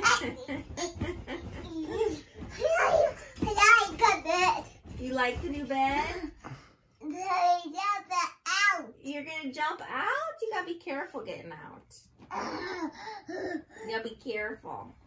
You like the new bed? You're gonna jump out? You gotta be careful getting out. You gotta be careful.